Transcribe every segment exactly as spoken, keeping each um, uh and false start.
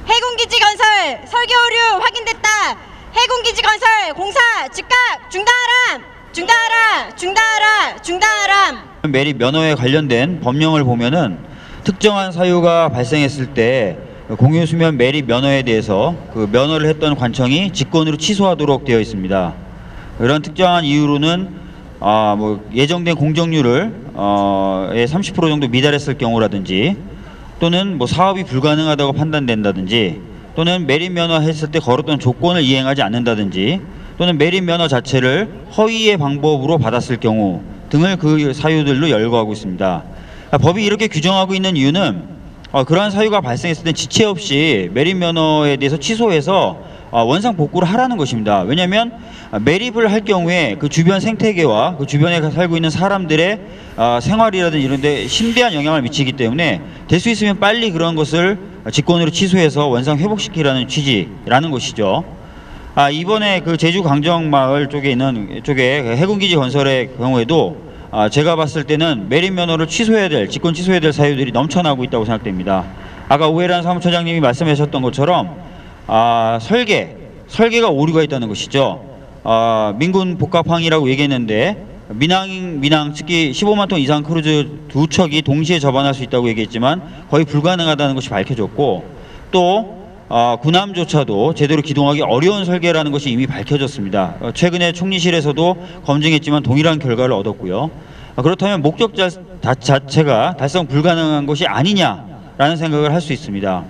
해군기지 건설 설계 오류 확인됐다. 해군기지 건설 공사 즉각 중단하라. 중단하라. 중단하라. 중단하라. 매립 면허에 관련된 법령을 보면은 특정한 사유가 발생했을 때 공유수면 매립 면허에 대해서 그 면허를 했던 관청이 직권으로 취소하도록 되어 있습니다. 이런 특정한 이유로는 아, 뭐 예정된 공정률을 어, 삼십 퍼센트 정도 미달했을 경우라든지 또는 뭐 사업이 불가능하다고 판단된다든지 또는 매립 면허 했을 때 걸었던 조건을 이행하지 않는다든지 또는 매립 면허 자체를 허위의 방법으로 받았을 경우 등을 그 사유들로 열거하고 있습니다. 그러니까 법이 이렇게 규정하고 있는 이유는 어, 그러한 사유가 발생했을 때 지체 없이 매립 면허에 대해서 취소해서 어, 원상 복구를 하라는 것입니다. 왜냐하면 매립을 할 경우에 그 주변 생태계와 그 주변에 살고 있는 사람들의 어, 생활이라든지 이런 데 심대한 영향을 미치기 때문에 될 수 있으면 빨리 그런 것을 직권으로 취소해서 원상 회복시키라는 취지라는 것이죠. 아, 이번에 그 제주 강정마을 쪽에 있는 쪽에 해군기지 건설의 경우에도 아, 제가 봤을 때는 매립 면허를 취소해야 될, 직권 취소해야 될 사유들이 넘쳐나고 있다고 생각됩니다. 아까 오해란 사무처장님이 말씀하셨던 것처럼 아, 설계, 설계가 오류가 있다는 것이죠. 아, 민군 복합항이라고 얘기했는데 민항, 민항 특히 십오만 톤 이상 크루즈 두 척이 동시에 접안할 수 있다고 얘기했지만 거의 불가능하다는 것이 밝혀졌고 또 어, 군함조차도 제대로 기동하기 어려운 설계라는 것이 이미 밝혀졌습니다. 어, 최근에 총리실에서도 검증했지만 동일한 결과를 얻었고요. 어, 그렇다면 목적 자, 다, 자체가 달성 불가능한 것이 아니냐라는 생각을 할 수 있습니다.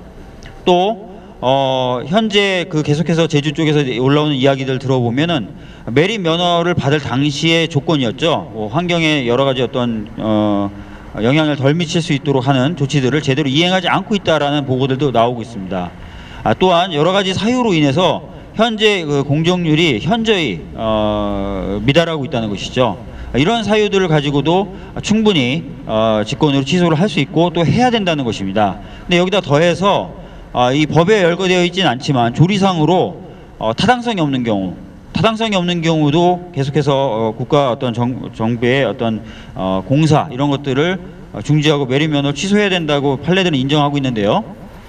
또 어, 현재 그 계속해서 제주 쪽에서 올라오는 이야기들 들어보면은 매립 면허를 받을 당시의 조건이었죠. 뭐 환경에 여러 가지 어떤 어, 영향을 덜 미칠 수 있도록 하는 조치들을 제대로 이행하지 않고 있다라는 보고들도 나오고 있습니다. 아, 또한 여러 가지 사유로 인해서 현재 그 공정률이 현저히 어, 미달하고 있다는 것이죠. 이런 사유들을 가지고도 충분히 어, 직권으로 취소를 할 수 있고 또 해야 된다는 것입니다. 근데 여기다 더해서 어, 이 법에 열거되어 있지는 않지만 조리상으로 어, 타당성이 없는 경우, 타당성이 없는 경우도 계속해서 어, 국가 어떤 정, 정부의 어떤 어, 공사 이런 것들을 어, 중지하고 매립 면허를 취소해야 된다고 판례들은 인정하고 있는데요.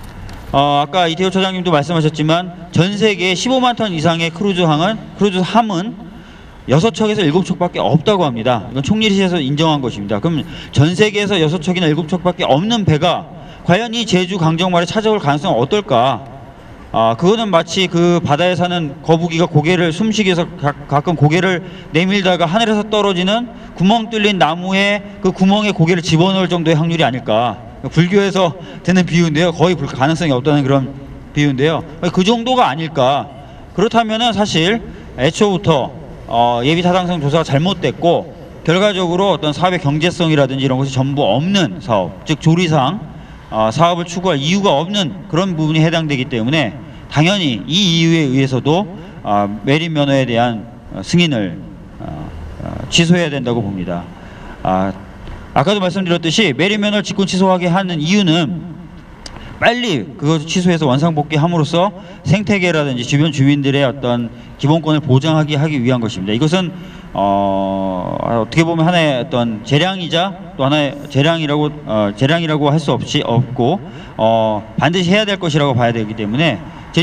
어, 아까 이태호 처장님도 말씀하셨지만 전 세계 십오만 톤 이상의 크루즈항은 크루즈함은 여섯 척에서 일곱 척밖에 없다고 합니다. 이건 총리실에서 인정한 것입니다. 그럼 전 세계에서 여섯 척이나 일곱 척밖에 없는 배가 과연 이 제주 강정마을에 찾아올 가능성은 어떨까? 아, 그거는 마치 그 바다에 사는 거북이가 고개를 숨쉬기 위해서 가, 가끔 고개를 내밀다가 하늘에서 떨어지는 구멍 뚫린 나무에 그 구멍에 고개를 집어넣을 정도의 확률이 아닐까. 불교에서 드는 비유인데요. 거의 불 가능성이 없다는 그런 비유인데요. 그 정도가 아닐까. 그렇다면은 사실 애초부터 어, 예비 타당성 조사가 잘못됐고 결과적으로 어떤 사업의 경제성이라든지 이런 것이 전부 없는 사업, 즉 조리상 어, 사업을 추구할 이유가 없는 그런 부분이 해당되기 때문에 당연히 이 이유에 의해서도 어, 매립 면허에 대한 어, 승인을 어, 어, 취소해야 된다고 봅니다. 아, 아까도 말씀드렸듯이 매립 면허를 직권 취소하게 하는 이유는 빨리 그것을 취소해서 원상복귀함으로써 생태계라든지 주변 주민들의 어떤 기본권을 보장하기 하기 위한 것입니다. 이것은 어, 어떻게 보면 하나의 어떤 재량이자 또 하나의 재량이라고 어, 재량이라고 할 수 없이 없고 어, 반드시 해야 될 것이라고 봐야 되기 때문에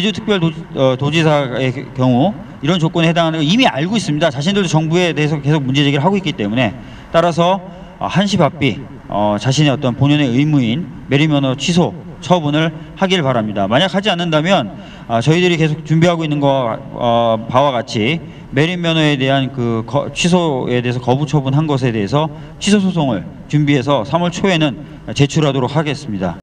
제주특별도지사의 어, 경우 이런 조건에 해당하는 걸 이미 알고 있습니다. 자신들도 정부에 대해서 계속 문제 제기를 하고 있기 때문에 따라서 어, 한시바삐 어, 자신의 어떤 본연의 의무인 매립면허 취소 처분을 하길 바랍니다. 만약 하지 않는다면 어, 저희들이 계속 준비하고 있는 거 어, 바와 같이 매립 면허에 대한 그 거, 취소에 대해서 거부 처분한 것에 대해서 취소 소송을 준비해서 삼월 초에는 제출하도록 하겠습니다.